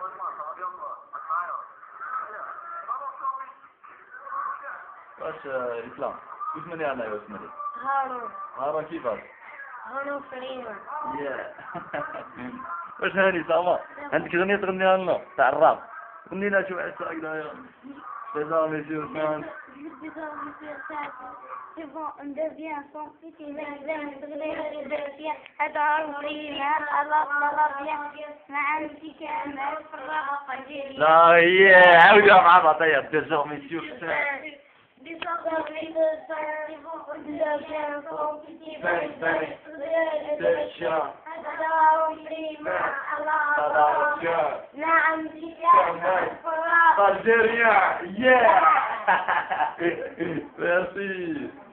واش إسلام وش من يعني يا اسمري؟ هارون. هارون كيفك؟ هارون فريمان. واش هاني صافا؟ عندك أغنية تغنيها لنا تاع الراب غني لنا شي واحد هكذايا سيزار ميسيو سان C'est bon, on devient son petit verre, هذا فريمان الله bien ما عندي كلمة في الرابطة ديالي. لا هي عاودها مع بعضيا سيزار ميسيو سان Désormais de sang, c'est bon, on devient son petit verre, نعم Algérien, yeah! Merci.